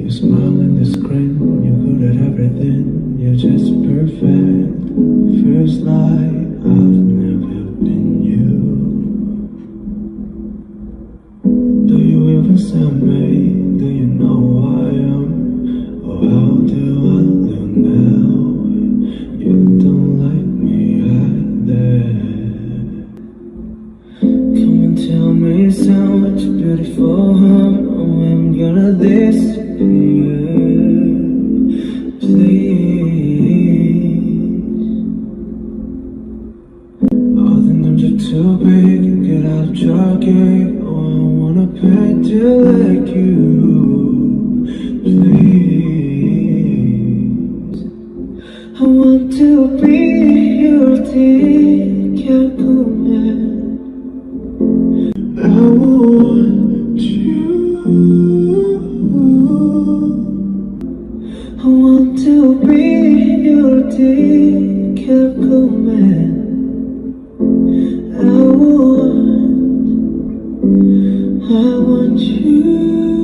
You smile in the screen, you're good at everything, you're just perfect. Feels like I've never been you. Do you even see me? Do you know who I am? Or how do I look now? You don't like me either. Come and tell me so much beautiful, oh, I'm gonna disappear. Please. All the names are too big, get out of jogging. Oh, I wanna paint you like you. Please. I want to be your Catwoman. I want you. I want to be your Catwoman. I want you.